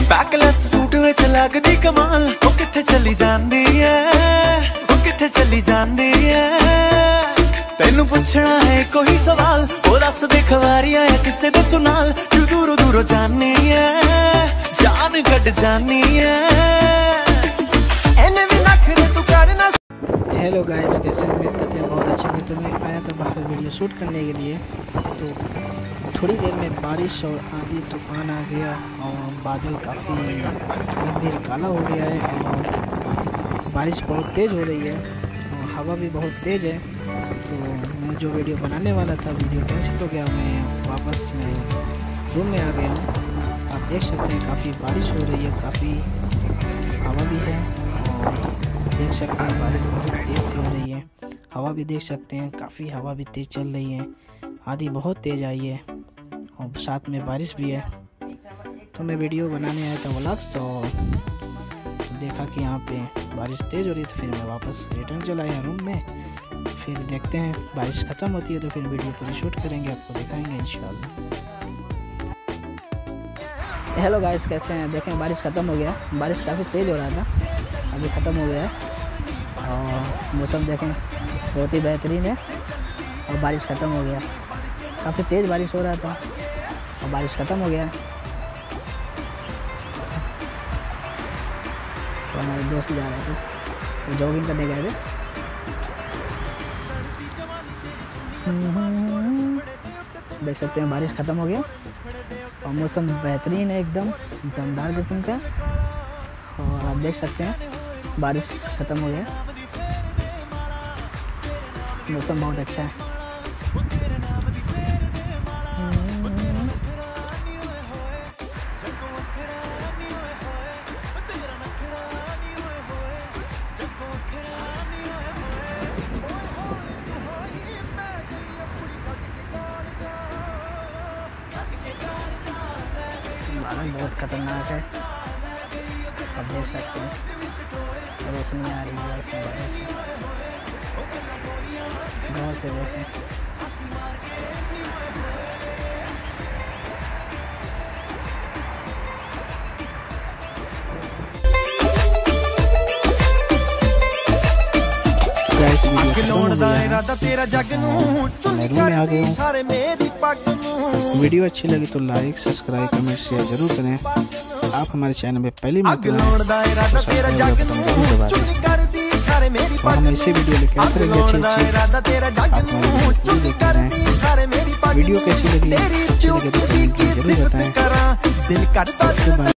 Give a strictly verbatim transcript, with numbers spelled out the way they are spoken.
Backless suit विच लगदी कमाल, ओ किथे चली जांदी है, ओ किथे चली जांदी है। तेनू पुछना है कोई सवाल, ओ दस दे खवारियां है किसे दे तू नाल, तू दूरों दूरों जानी है, जान कट जानी है। एने भी नखरे तू करना। हेलो गाइस, कैसे उम्मीद करते हैं बहुत अच्छे हैं। तो मैं आया था बाहर वीडियो शूट करने के लिए, तो थोड़ी देर में बारिश और आंधी तूफान आ गया और बादल काफ़ी गंभीर काला हो गया है और बारिश बहुत तेज़ हो रही है और हवा भी बहुत तेज़ है। तो मैं जो वीडियो बनाने वाला था वीडियो कैंसिल हो गया, मैं वापस मैं रूम में आ गया हूँ। आप देख सकते हैं काफ़ी बारिश हो रही है, काफ़ी हवा भी है और देख सकते हैं बारिश बहुत तेज़ से हो रही है। हवा भी देख सकते हैं, काफ़ी हवा भी तेज़ चल रही है, आंधी बहुत तेज़ आई है और साथ में बारिश भी है। तो मैं वीडियो बनाने आया था व्लॉग्स, और तो देखा कि यहाँ पे बारिश तेज़ हो रही है, तो फिर मैं वापस रिटर्न चला आया रूम में। फिर देखते हैं बारिश ख़त्म होती है तो फिर वीडियो पूरी शूट करेंगे, आपको दिखाएंगे इंशाल्लाह। हेलो गाइस, कैसे हैं? देखें बारिश ख़त्म हो गया, बारिश काफ़ी तेज़ हो रहा था, अभी ख़त्म हो गया है और मौसम देखें बहुत ही बेहतरीन है और बारिश ख़त्म हो गया। काफ़ी तेज़ बारिश हो रहा था और बारिश ख़त्म हो गया। तो हमारे दोस्त जा रहे थे, तो जॉगिंग करने गए थे। देख सकते हैं बारिश ख़त्म हो गया और मौसम बेहतरीन है, एकदम जानदार किस्म का। और आप देख सकते हैं बारिश ख़त्म हो गया, मौसम बहुत अच्छा है। बादल बहुत खतरनाक है, आप देख सकते हैं रोशनी आ रही है ऐसे बारिश गाँव से। देखें वीडियो अच्छी लगी तो लाइक सब्सक्राइब कमेंट शेयर जरूर करें। आप हमारे चैनल में पहली मरतबा तो सब्सक्राइब का बटन जरूर दबा दें और हम ऐसे वीडियो लेकर आते रहेंगे अच्छी अच्छी। आप हमारी वीडियो देखते रहें। वीडियो कैसी लगी, अच्छी लगी तो कमेंट जरूर बताएं।